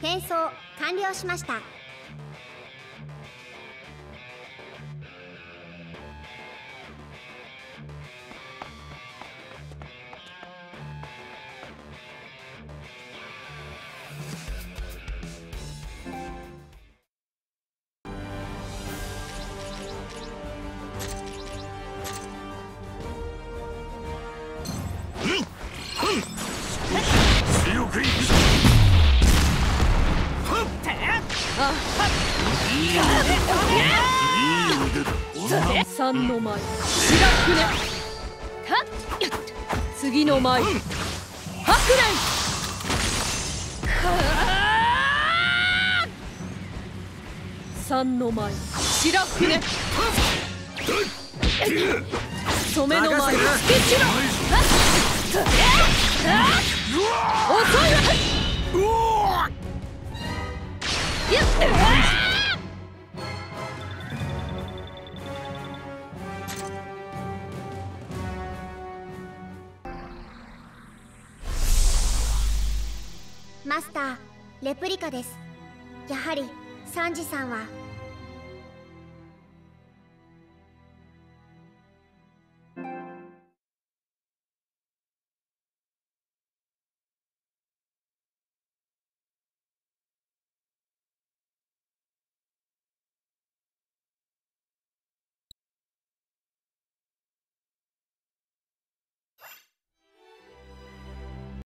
転送完了しました。 三の舞白船次の舞白蓮三の舞白船染めの舞月白遅いわマスター、レプリカです。やはりサンジさんは